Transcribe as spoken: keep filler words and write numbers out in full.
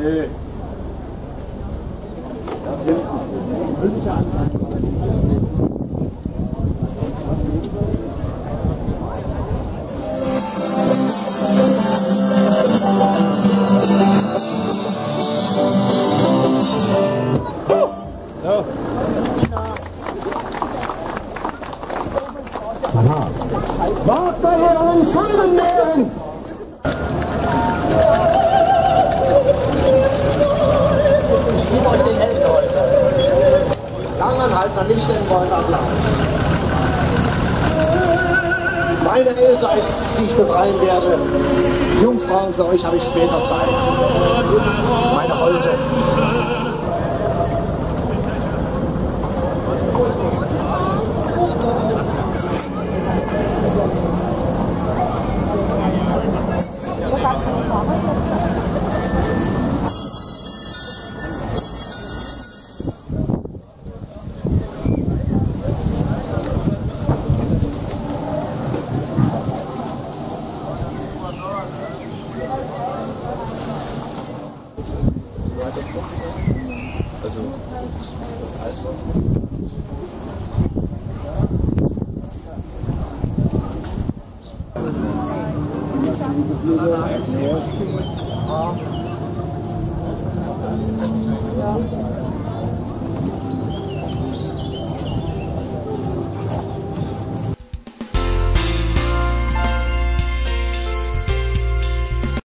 Nee. Das wird müsste anfangen. So. Aha. Wart mal hier an den Schulden nähen! Ich gebe euch den Helm heute. Langanhalter nicht den Wollen Applaus. Meine Elsa ist es, die ich befreien werde. Jungfrauen, für euch habe ich später Zeit. Meine Holde. Ja.